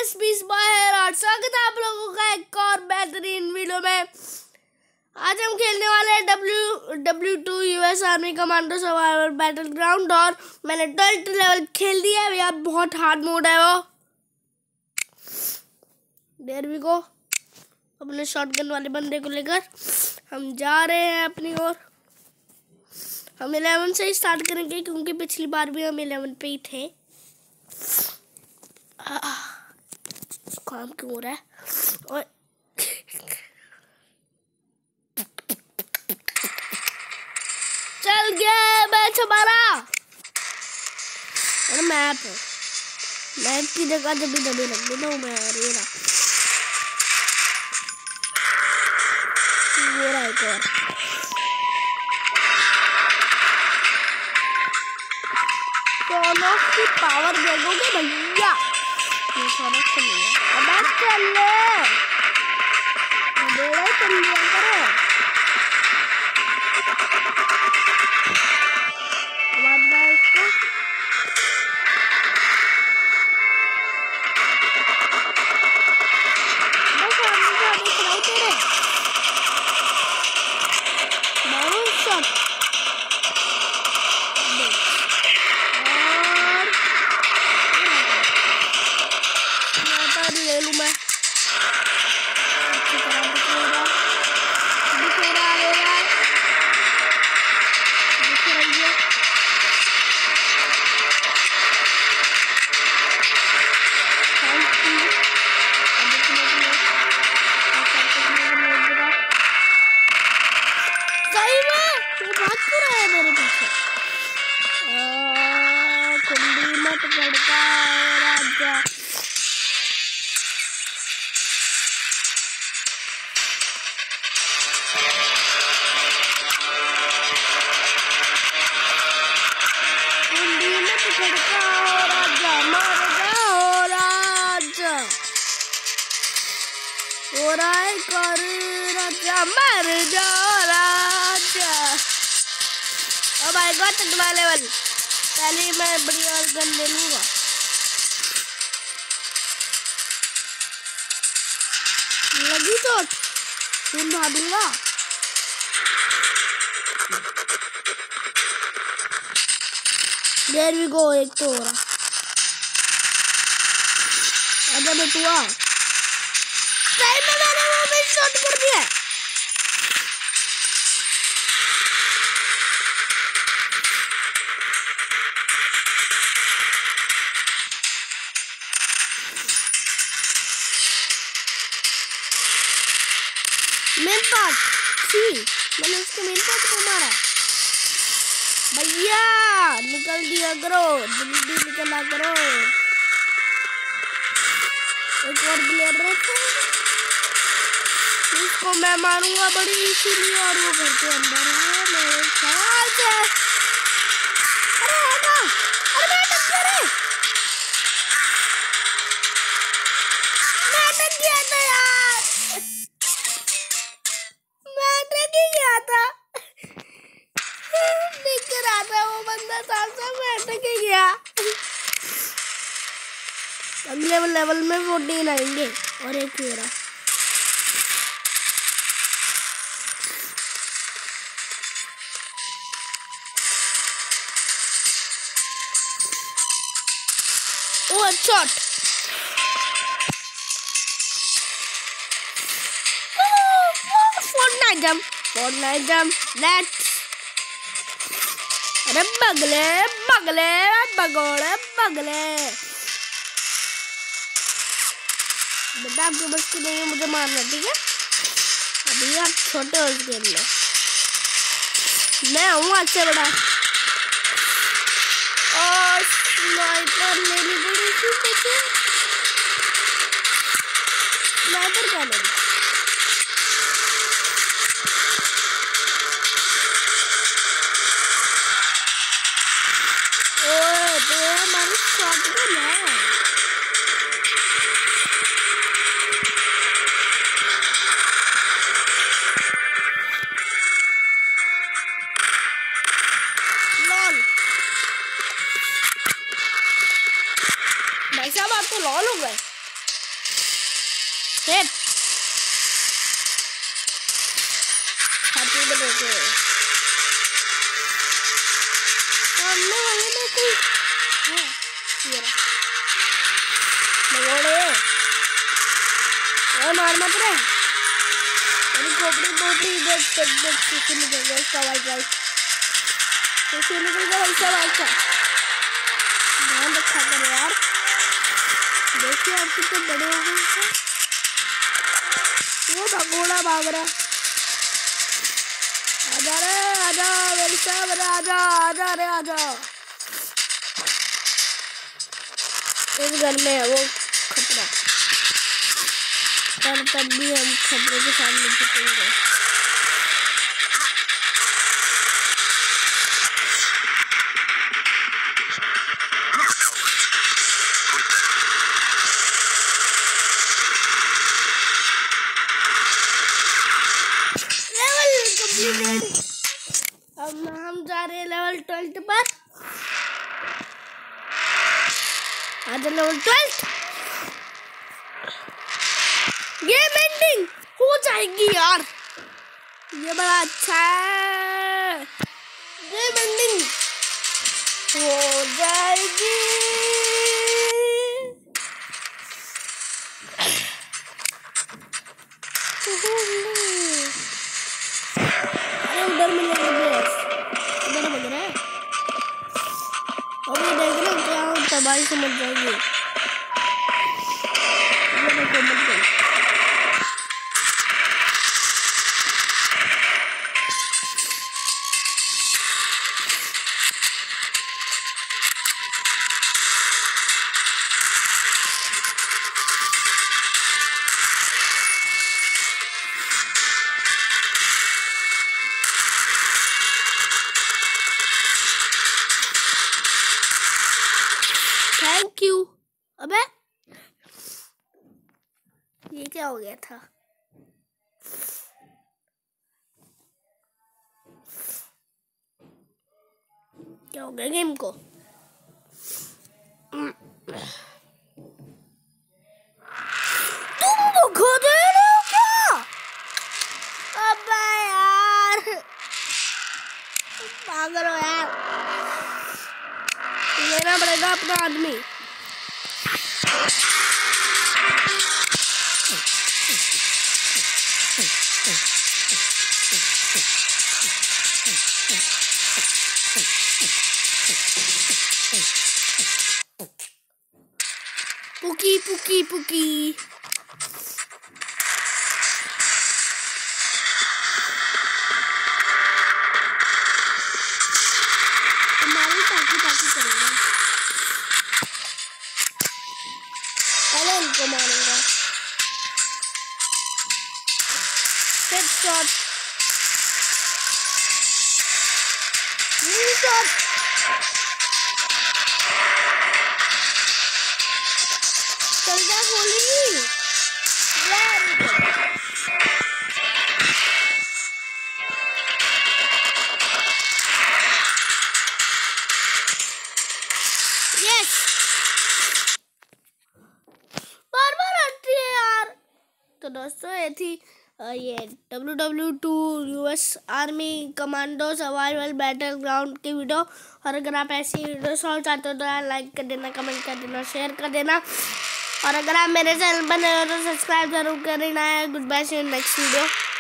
और स्वागत है आप लोगों का एक और बेहतरीन वीडियो में। आज हम खेलने वाले हैं W2 US army commando survival battleground और मैंने 12th लेवल खेल दिया है। यार बहुत हार्ड मोड है वो। There we go. अपने शॉटगन वाले बंदे को लेकर हम जा रहे हैं अपनी ओर। हम 11 से ही स्टार्ट करेंगे क्योंकि पिछली बार भी हम 11 पे ही थे। काम क्यों हो रहा है? और चल गया मैच हमारा। और मैप की जगह जब भी दबे लग देना मैं रेरा वो रहा एक और। सोनो की पावर देखोगे भैया। ये सोनो को नहीं है। अब चल ले बेड़ा चल लिया करो। इसको बस आगे देख रहा हूँ तेरे बहुत शॉट और ले लूँ मैं। मर जाओ राजा। ओ माय गॉड तगड़ा लेवल। पहले मैं बढ़िया गन ले लूंगा। लगी चोट खून बहा दूंगा। There we go. एक तो हो रहा। आजा बेटुआ। सही में मैंने वो भी शॉट कर दिया। मेन पार्ट मैंने उसको मेन पार्ट को मारा। भैया निकल दिया करो जल्दी निकला करो। एक और प्लेयर रहता है इसको मैं मारूंगा बड़ी इसीलिए। और वो घर के अंदर है मेरे ख्याल से। अरे आगा अरे मैं अटक गया था यार। मैं अटक ही गया था। दिख रहा था वो बंदा सामने। मैं अटक ही गया। अगले लेवल में 14 आएंगे और एक मेरा। Oh shot Fortnite jump let's. अरे बगले बगले बगोड़े बगले। बेटा आपके बस की नहीं है मुझे मारना, ठीक है? अभी आप छोटे हो इस गेम में। मैं हूँ अच्छे बड़ा। और स्नाइपर लेनी पड़ेगी मुझे। स्नाइपर क्या लेनी? ओए तो हमारी शॉटगन है। भाई साहब आप तो लॉल हो गए। हिट छाती में देखे सामने वाले में कोई है ये रहा लगोड़े और मार मत रे मेरी खोपड़ी खोपड़ी देख देख देख किसी निकल गया इसका वाइट वाइट किसी निकल गया इसका वाइट का ध्यान रखा करो यार देखिए आप कितने बड़े हो गए वो भगोड़ा भाग रहा आजा रे आजा मेरी साहब रे आजा आजा रे आजा इस घर में है वो खतरा पर तब भी हम खतरे के सामने झुकेंगे अब हम जा रहे हैं लेवल 12 पर आज लेवल 12 गेम एंडिंग हो जाएगी यार ये बड़ा अच्छा है गेम एंडिंग हो जाएगी अरे उधर मिलेगा उधर बज रहा है और ये देख रहे क्या तबाही से मच जाएगी थैंक यू अबे ये क्या हो गया था क्या हो गया गेम को तुम वो खो दे रहे हो क्या अबे यार पागल हो यार लेना पड़ेगा अपना आदमी पुकी पुकी पुकी हमारी ताकी ताकी करेंगे पहले इनको मारूंगा हेडशॉट शॉट चल जा गोली यस बार बार आती है यार तो दोस्तों ये थी ये WW2 US army commando survival battleground की वीडियो और अगर आप ऐसी वीडियो चाहते हो तो यार लाइक कर देना कमेंट कर देना शेयर कर देना और अगर आप मेरे चैनल पर नए हो तो सब्सक्राइब जरूर करना है good bye see you next video.